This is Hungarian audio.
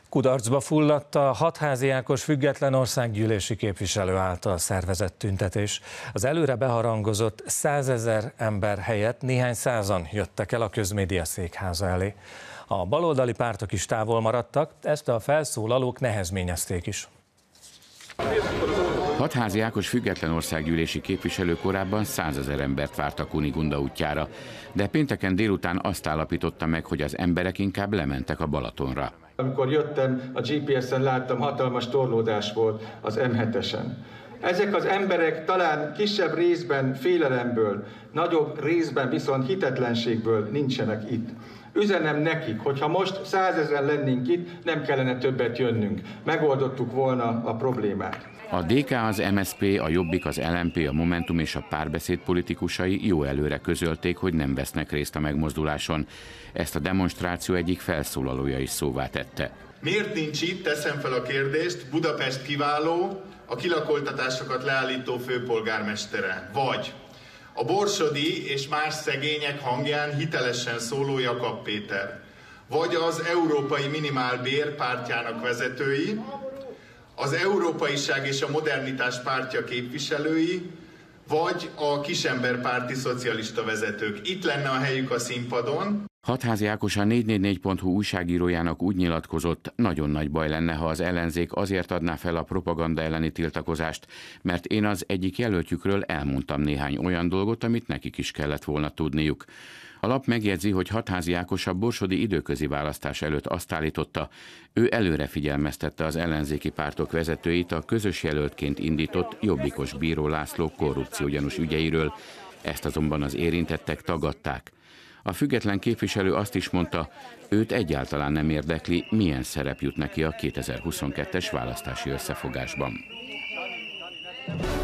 Kudarcba fulladt a Hatházi Ákos független országgyűlési képviselő által szervezett tüntetés. Az előre beharangozott 100 000 ember helyett néhány százan jöttek el a közmédia székháza elé. A baloldali pártok is távol maradtak, ezt a felszólalók nehezményezték is. Hatházi Ákos független országgyűlési képviselő korábban 100 000 embert várt a Kunigunda útjára, de pénteken délután azt állapította meg, hogy az emberek inkább lementek a Balatonra. Amikor jöttem, a GPS-en láttam, hatalmas torlódás volt az M7-esen. Ezek az emberek talán kisebb részben félelemből, nagyobb részben viszont hitetlenségből nincsenek itt. Üzenem nekik, hogy ha most 100 000 lennénk itt, nem kellene többet jönnünk. Megoldottuk volna a problémát. A DK, az MSZP, a Jobbik, az LMP, a Momentum és a Párbeszéd politikusai jó előre közölték, hogy nem vesznek részt a megmozduláson. Ezt a demonstráció egyik felszólalója is szóvá tette. Miért nincs itt, teszem fel a kérdést, Budapest kiváló, a kilakoltatásokat leállító főpolgármestere, vagy a borsodi és más szegények hangján hitelesen szóló Jakab Péter, vagy az Európai Minimálbér pártjának vezetői, az Európaiság és a Modernitás pártja képviselői, vagy a Kisemberpárti szocialista vezetők. Itt lenne a helyük a színpadon. Hatházi Ákos a 444.hu újságírójának úgy nyilatkozott, nagyon nagy baj lenne, ha az ellenzék azért adná fel a propaganda elleni tiltakozást, mert én az egyik jelöltjükről elmondtam néhány olyan dolgot, amit nekik is kellett volna tudniuk. A lap megjegyzi, hogy Hatházi Ákos a borsodi időközi választás előtt azt állította, ő előre figyelmeztette az ellenzéki pártok vezetőit a közös jelöltként indított jobbikos Bíró László korrupciógyanús ügyeiről, ezt azonban az érintettek tagadták. A független képviselő azt is mondta, őt egyáltalán nem érdekli, milyen szerep jut neki a 2022-es választási összefogásban.